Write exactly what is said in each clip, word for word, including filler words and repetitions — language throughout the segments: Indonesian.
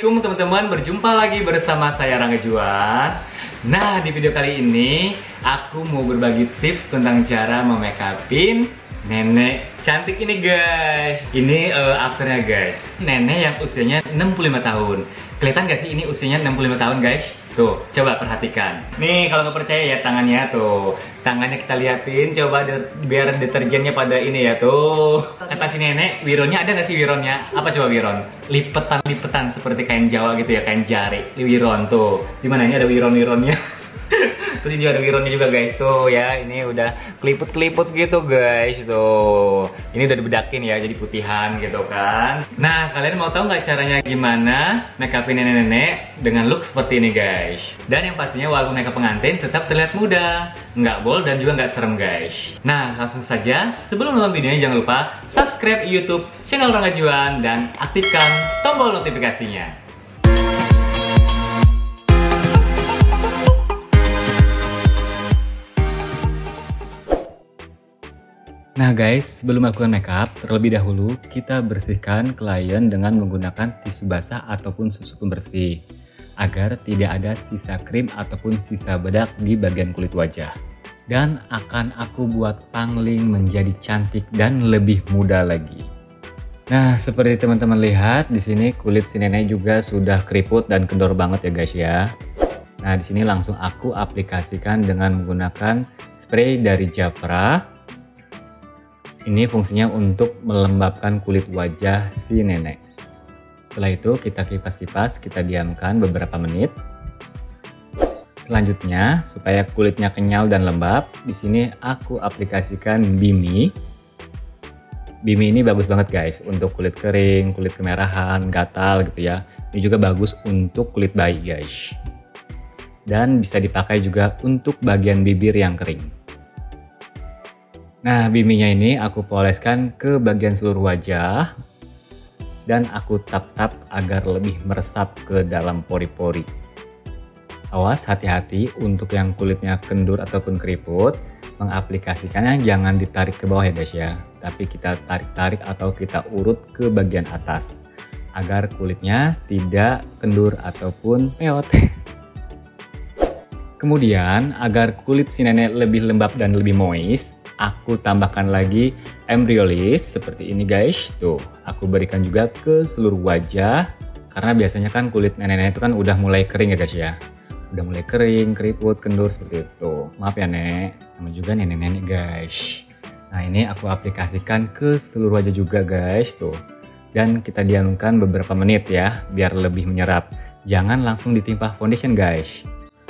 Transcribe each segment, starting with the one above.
Assalamualaikum teman-teman, berjumpa lagi bersama saya Rangga Juan. Nah, di video kali ini aku mau berbagi tips tentang cara memakeup-in nenek cantik ini guys. Ini uh, afternya guys. Nenek yang usianya enam puluh lima tahun. Kelihatan gak sih ini usianya enam puluh lima tahun guys? Tuh, coba perhatikan. Nih, kalau nggak percaya ya tangannya tuh. Tangannya kita liatin, coba de biar deterjennya pada ini ya tuh. Kata si nenek, wironnya ada nggak sih wironnya? Apa coba wiron? Lipetan-lipetan seperti kain Jawa gitu ya, kain jari. Wiron tuh. Dimana ini ada wiron-wironnya? Terus juga ada wironnya juga guys tuh ya. Ini udah keliput-keliput gitu guys tuh. Ini udah dibedakin ya jadi putihan gitu kan. Nah, kalian mau tahu nggak caranya gimana makeupin nenek-nenek dengan look seperti ini guys? Dan yang pastinya walaupun makeup pengantin tetap terlihat muda, nggak bold dan juga nggak serem guys. Nah, langsung saja sebelum nonton videonya jangan lupa subscribe YouTube channel Rangga Juan dan aktifkan tombol notifikasinya. Nah guys, sebelum melakukan makeup, terlebih dahulu kita bersihkan klien dengan menggunakan tisu basah ataupun susu pembersih agar tidak ada sisa krim ataupun sisa bedak di bagian kulit wajah. Dan akan aku buat pangling menjadi cantik dan lebih muda lagi. Nah, seperti teman-teman lihat di sini kulit si nenek juga sudah keriput dan kendor banget ya guys ya. Nah, di sini langsung aku aplikasikan dengan menggunakan spray dari Japra. Ini fungsinya untuk melembabkan kulit wajah si nenek. Setelah itu kita kipas-kipas, kita diamkan beberapa menit. Selanjutnya, supaya kulitnya kenyal dan lembab, di sini aku aplikasikan Bimi. Bimi ini bagus banget guys untuk kulit kering, kulit kemerahan, gatal gitu ya. Ini juga bagus untuk kulit bayi guys. Dan bisa dipakai juga untuk bagian bibir yang kering. Nah, biminya ini aku poleskan ke bagian seluruh wajah dan aku tap-tap agar lebih meresap ke dalam pori-pori. Awas hati-hati untuk yang kulitnya kendur ataupun keriput, mengaplikasikannya jangan ditarik ke bawah ya guys ya, tapi kita tarik-tarik atau kita urut ke bagian atas agar kulitnya tidak kendur ataupun peot. Kemudian agar kulit si nenek lebih lembab dan lebih moist, aku tambahkan lagi Embryolisse seperti ini guys. Tuh, aku berikan juga ke seluruh wajah. Karena biasanya kan kulit nenek-nenek itu kan udah mulai kering ya guys ya. Udah mulai kering, keriput, kendur seperti itu. Maaf ya nek, sama juga nenek-nenek guys. Nah, ini aku aplikasikan ke seluruh wajah juga guys. Tuh. Dan kita diamkan beberapa menit ya, biar lebih menyerap. Jangan langsung ditimpa foundation guys.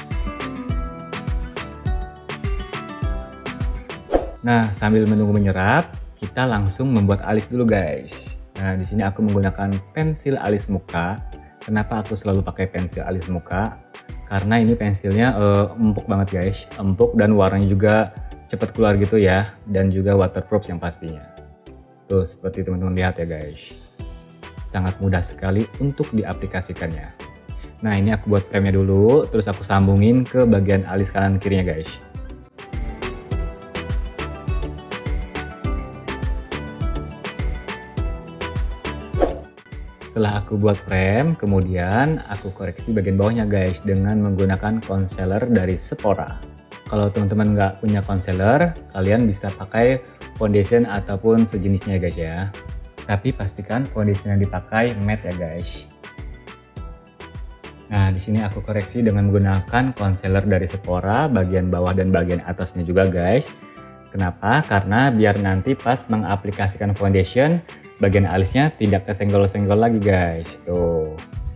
Nah, sambil menunggu menyerap, kita langsung membuat alis dulu guys. Nah, di sini aku menggunakan pensil alis muka. Kenapa aku selalu pakai pensil alis muka? Karena ini pensilnya uh, empuk banget guys, empuk dan warnanya juga cepat keluar gitu ya, dan juga waterproof yang pastinya. Tuh, seperti teman-teman lihat ya guys. Sangat mudah sekali untuk diaplikasikannya. Nah, ini aku buat frame-nya dulu, terus aku sambungin ke bagian alis kanan kirinya guys. Setelah aku buat frame, kemudian aku koreksi bagian bawahnya guys dengan menggunakan concealer dari Sephora. Kalau teman-teman nggak punya concealer, kalian bisa pakai foundation ataupun sejenisnya guys ya. Tapi pastikan foundation yang dipakai matte ya guys. Nah, di sini aku koreksi dengan menggunakan concealer dari Sephora bagian bawah dan bagian atasnya juga guys. Kenapa? Karena biar nanti pas mengaplikasikan foundation, bagian alisnya tidak kesenggol-senggol lagi guys. Tuh.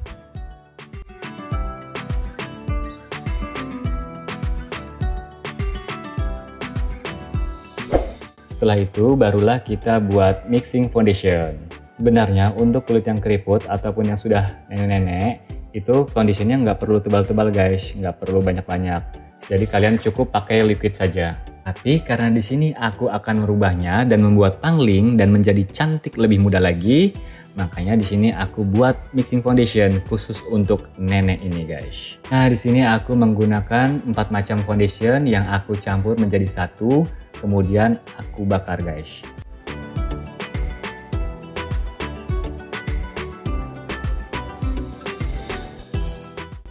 Setelah itu barulah kita buat mixing foundation. Sebenarnya untuk kulit yang keriput ataupun yang sudah nenek-nenek, itu foundationnya nggak perlu tebal-tebal guys, nggak perlu banyak-banyak. Jadi kalian cukup pakai liquid saja. Tapi karena di sini aku akan merubahnya dan membuat pangling dan menjadi cantik lebih muda lagi, makanya di sini aku buat mixing foundation khusus untuk nenek ini guys. Nah, di sini aku menggunakan empat macam foundation yang aku campur menjadi satu, kemudian aku bakar guys.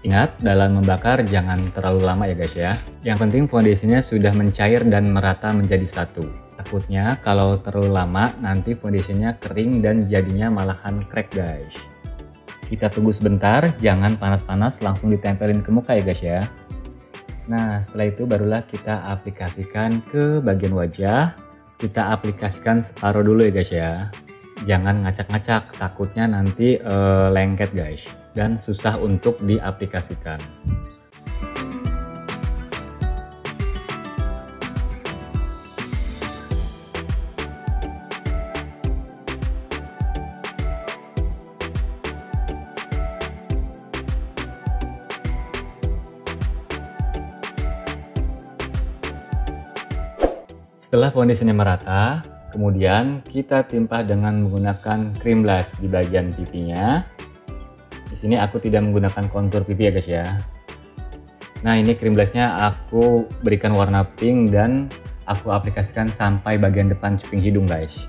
Ingat, dalam membakar jangan terlalu lama ya guys ya. Yang penting foundationnya sudah mencair dan merata menjadi satu. Takutnya kalau terlalu lama nanti foundationnya kering dan jadinya malahan crack guys. Kita tunggu sebentar, jangan panas-panas langsung ditempelin ke muka ya guys ya. Nah setelah itu barulah kita aplikasikan ke bagian wajah. Kita aplikasikan separuh dulu ya guys ya. Jangan ngacak-ngacak, takutnya nanti uh, lengket guys dan susah untuk diaplikasikan. Setelah foundationnya merata, kemudian kita timpah dengan menggunakan cream blush di bagian pipinya. Di sini aku tidak menggunakan kontur pipi ya guys ya. Nah ini cream blushnya aku berikan warna pink dan aku aplikasikan sampai bagian depan cuping hidung guys.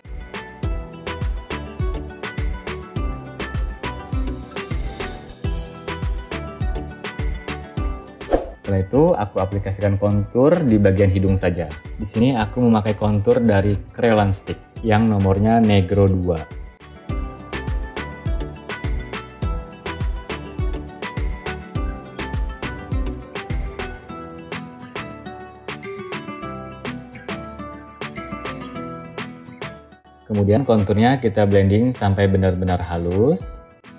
Setelah itu aku aplikasikan kontur di bagian hidung saja. Di sini aku memakai kontur dari Kryolan Stick yang nomornya Negro dua. Kemudian konturnya kita blending sampai benar-benar halus.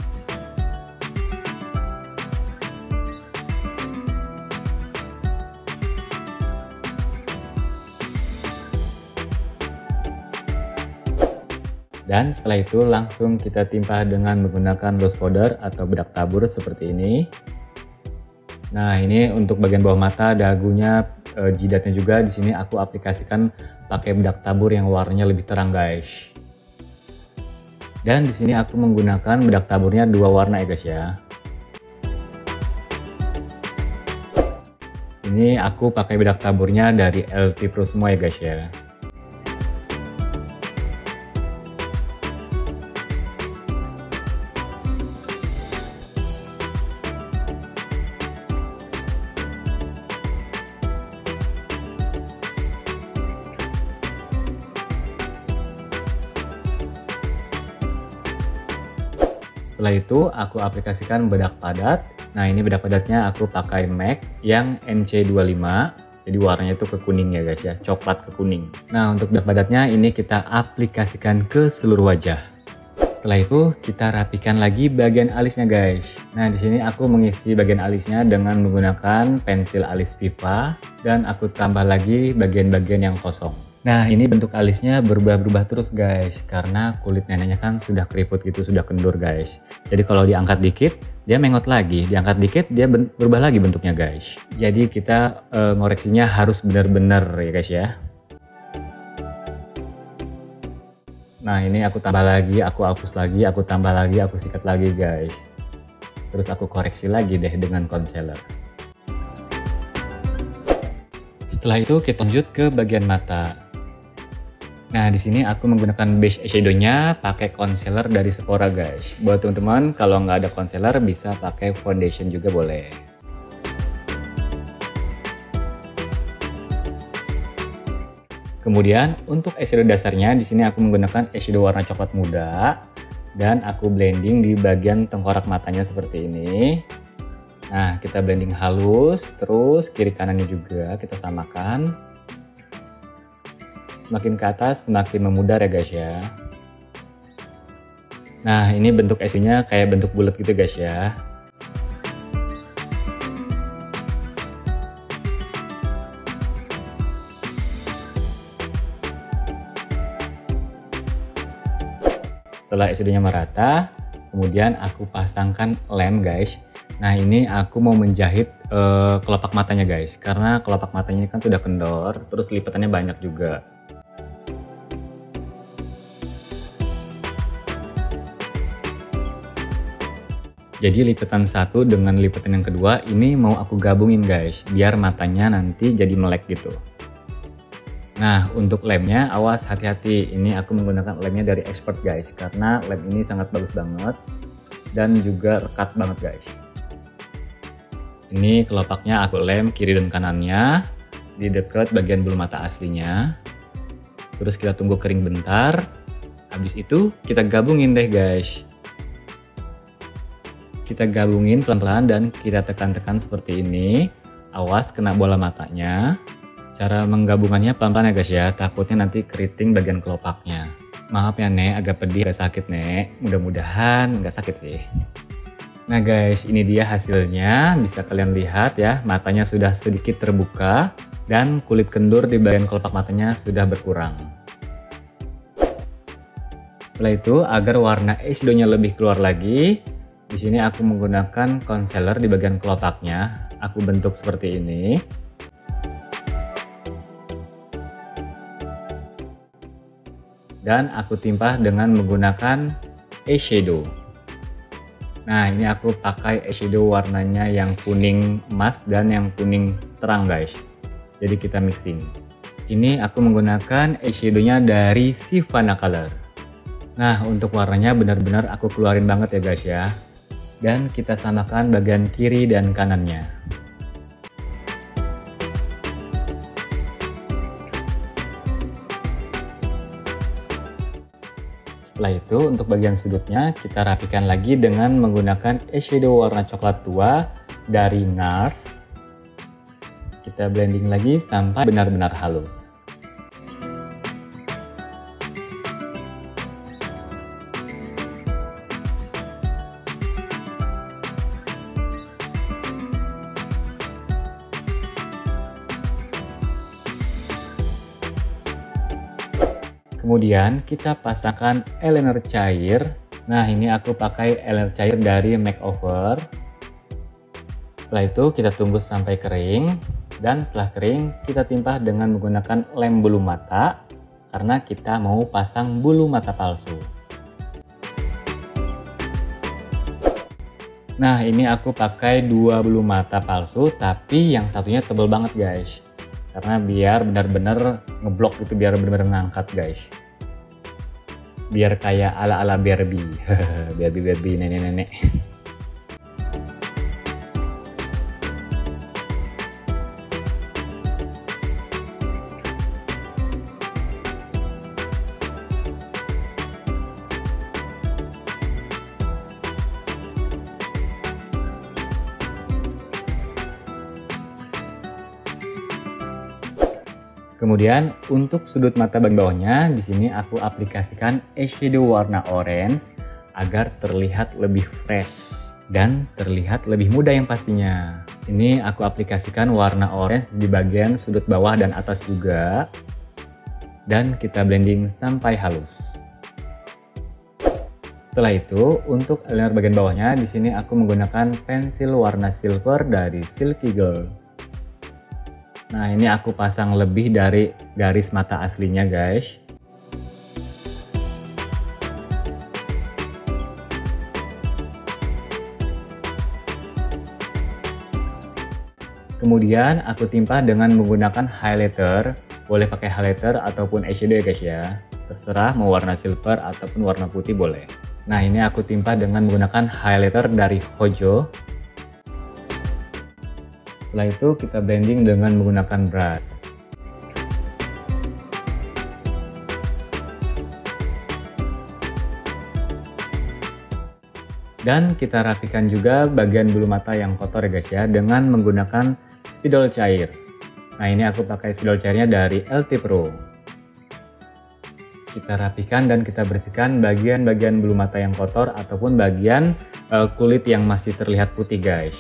Dan setelah itu langsung kita timpah dengan menggunakan loose powder atau bedak tabur seperti ini. Nah ini untuk bagian bawah mata, dagunya, e, jidatnya juga di sini aku aplikasikan pakai bedak tabur yang warnanya lebih terang guys. Dan di sini aku menggunakan bedak taburnya dua warna ya guys ya. Ini aku pakai bedak taburnya dari L T Pro semua ya guys ya. Setelah itu aku aplikasikan bedak padat. Nah ini bedak padatnya aku pakai M A C yang N C dua puluh lima. Jadi warnanya itu ke kuning ya guys ya, coklat ke kuning. Nah untuk bedak padatnya ini kita aplikasikan ke seluruh wajah. Setelah itu kita rapikan lagi bagian alisnya guys. Nah di sini aku mengisi bagian alisnya dengan menggunakan pensil alis pipa dan aku tambah lagi bagian-bagian yang kosong. Nah ini bentuk alisnya berubah-ubah terus guys karena kulit neneknya kan sudah keriput gitu, sudah kendur guys. Jadi kalau diangkat dikit dia mengot lagi, diangkat dikit dia berubah lagi bentuknya guys. Jadi kita e, ngoreksinya harus benar-benar ya guys ya. Nah ini aku tambah lagi, aku hapus lagi, aku tambah lagi, aku sikat lagi guys. Terus aku koreksi lagi deh dengan concealer. Setelah itu kita lanjut ke bagian mata. Nah di sini aku menggunakan base eyeshadow-nya pakai concealer dari Sephora guys. Buat teman-teman kalau nggak ada concealer bisa pakai foundation juga boleh. Kemudian untuk eyeshadow dasarnya di sini aku menggunakan eyeshadow warna coklat muda dan aku blending di bagian tengkorak matanya seperti ini. Nah kita blending halus, terus kiri kanannya juga kita samakan. Semakin ke atas semakin memudar ya guys ya. Nah ini bentuk eyeshadownya kayak bentuk bulat gitu guys ya. Setelah eyeshadownya merata, kemudian aku pasangkan lem guys. Nah ini aku mau menjahit uh, kelopak matanya guys, karena kelopak matanya ini kan sudah kendor, terus lipatannya banyak juga. Jadi lipatan satu dengan lipatan yang kedua ini mau aku gabungin guys, biar matanya nanti jadi melek gitu. Nah untuk lemnya awas hati-hati, ini aku menggunakan lemnya dari Expert guys, karena lem ini sangat bagus banget dan juga rekat banget guys. Ini kelopaknya aku lem kiri dan kanannya di dekat bagian bulu mata aslinya. Terus kita tunggu kering bentar. Habis itu kita gabungin deh guys. Kita gabungin pelan-pelan dan kita tekan-tekan seperti ini. Awas kena bola matanya. Cara menggabungannya pelan-pelan ya guys ya, takutnya nanti keriting bagian kelopaknya. Maaf ya Nek, agak pedih, agak sakit Nek. Mudah-mudahan nggak sakit sih. Nah guys, ini dia hasilnya. Bisa kalian lihat ya, matanya sudah sedikit terbuka dan kulit kendur di bagian kelopak matanya sudah berkurang. Setelah itu, agar warna eyeshadow-nya lebih keluar lagi, di sini aku menggunakan concealer di bagian kelopaknya. Aku bentuk seperti ini. Dan aku timpah dengan menggunakan eyeshadow. Nah, ini aku pakai eyeshadow warnanya yang kuning emas dan yang kuning terang guys. Jadi kita mixing. Ini aku menggunakan eyeshadow-nya dari Sivana Color. Nah, untuk warnanya benar-benar aku keluarin banget ya guys ya. Dan kita samakan bagian kiri dan kanannya. Setelah itu untuk bagian sudutnya kita rapikan lagi dengan menggunakan eyeshadow warna coklat tua dari NARS. Kita blending lagi sampai benar-benar halus. Kemudian kita pasangkan eyeliner cair. Nah, ini aku pakai eyeliner cair dari Makeover. Setelah itu kita tunggu sampai kering. Dan setelah kering kita timpah dengan menggunakan lem bulu mata. Karena kita mau pasang bulu mata palsu. Nah, ini aku pakai dua bulu mata palsu. Tapi yang satunya tebal banget guys. Karena biar benar-benar ngeblok gitu, biar benar-benar ngangkat guys. Biar kayak ala-ala Barbie. Barbie-Barbie nenek-nenek. Kemudian untuk sudut mata bagian bawahnya, di sini aku aplikasikan eyeshadow warna orange agar terlihat lebih fresh dan terlihat lebih muda yang pastinya. Ini aku aplikasikan warna orange di bagian sudut bawah dan atas juga. Dan kita blending sampai halus. Setelah itu, untuk eyeliner bagian bawahnya, di sini aku menggunakan pensil warna silver dari Silky Girl. Nah, ini aku pasang lebih dari garis mata aslinya guys. Kemudian aku timpah dengan menggunakan highlighter. Boleh pakai highlighter ataupun eyeshadow ya guys ya. Terserah mau warna silver ataupun warna putih boleh. Nah, ini aku timpah dengan menggunakan highlighter dari Hojo. Setelah itu kita blending dengan menggunakan brush. Dan kita rapikan juga bagian bulu mata yang kotor ya guys ya, dengan menggunakan spidol cair. Nah, ini aku pakai spidol cairnya dari L T Pro. Kita rapikan dan kita bersihkan bagian-bagian bulu mata yang kotor ataupun bagian uh, kulit yang masih terlihat putih guys.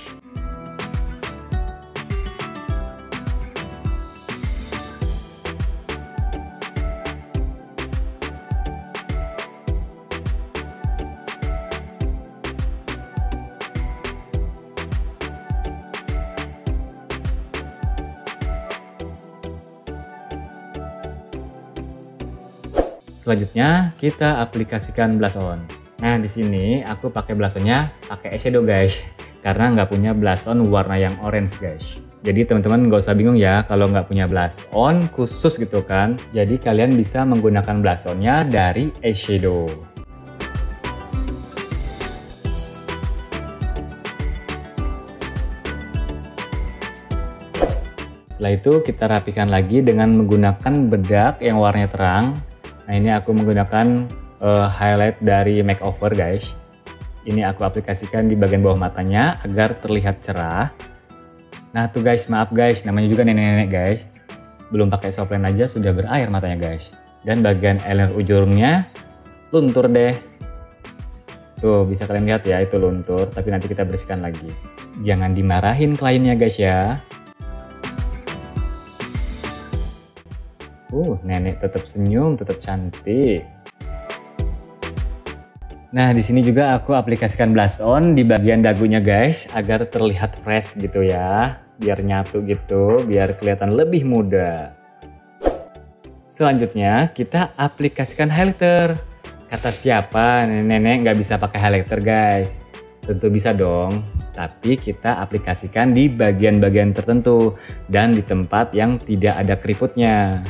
Selanjutnya kita aplikasikan blush on. Nah, di sini aku pakai blush onnya pakai eyeshadow guys, karena nggak punya blush on warna yang orange guys. Jadi teman-teman nggak usah bingung ya kalau nggak punya blush on khusus gitu kan. Jadi kalian bisa menggunakan blush onnya dari eyeshadow. Setelah itu kita rapikan lagi dengan menggunakan bedak yang warnanya terang. Nah ini aku menggunakan uh, highlight dari makeover guys. Ini aku aplikasikan di bagian bawah matanya agar terlihat cerah. Nah tuh guys, maaf guys, namanya juga nenek-nenek guys. Belum pakai soft lens aja sudah berair matanya guys. Dan bagian eyeliner ujungnya luntur deh. Tuh bisa kalian lihat ya, itu luntur, tapi nanti kita bersihkan lagi. Jangan dimarahin kliennya guys ya. Uh, nenek tetap senyum, tetap cantik. Nah, di sini juga aku aplikasikan blush on di bagian dagunya guys, agar terlihat fresh gitu ya. Biar nyatu gitu, biar kelihatan lebih muda. Selanjutnya, kita aplikasikan highlighter. Kata siapa nenek-nenek nggak bisa pakai highlighter guys? Tentu bisa dong, tapi kita aplikasikan di bagian-bagian tertentu dan di tempat yang tidak ada keriputnya.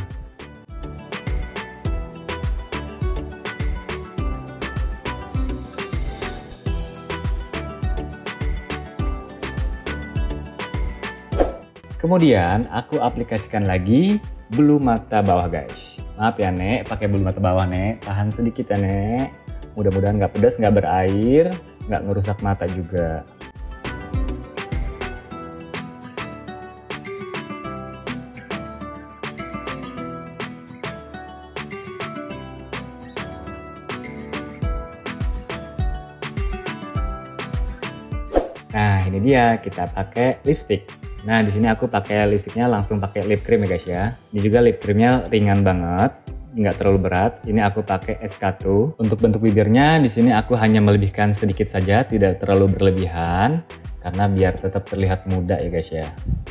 Kemudian aku aplikasikan lagi bulu mata bawah guys. Maaf ya nek, pakai bulu mata bawah nek. Tahan sedikit ya nek. Mudah-mudahan nggak pedas, nggak berair, nggak ngerusak mata juga. Nah ini dia, kita pakai lipstick. Nah di sini aku pakai lipstiknya langsung pakai lip cream ya guys ya. Ini juga lip creamnya ringan banget, nggak terlalu berat. Ini aku pakai S K dua. Untuk bentuk bibirnya di sini aku hanya melebihkan sedikit saja, tidak terlalu berlebihan, karena biar tetap terlihat muda ya guys ya.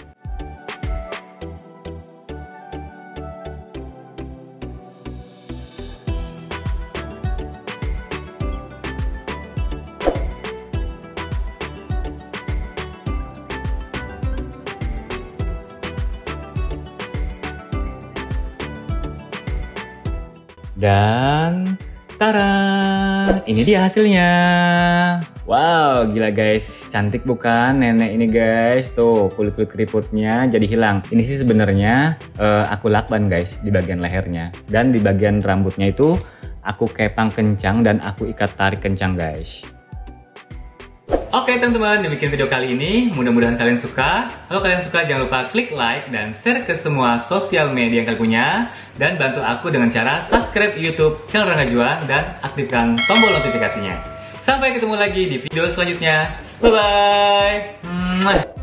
Dan tara, ini dia hasilnya. Wow, gila guys, cantik bukan nenek ini guys? Tuh kulit-kulit keriputnya jadi hilang. Ini sih sebenarnya uh, aku lakban guys di bagian lehernya, dan di bagian rambutnya itu aku kepang kencang dan aku ikat tarik kencang guys. Oke teman-teman, demikian video kali ini. Mudah-mudahan kalian suka. Kalau kalian suka jangan lupa klik like dan share ke semua sosial media yang kalian punya. Dan bantu aku dengan cara subscribe YouTube channel Rangga Juan dan aktifkan tombol notifikasinya. Sampai ketemu lagi di video selanjutnya. Bye-bye.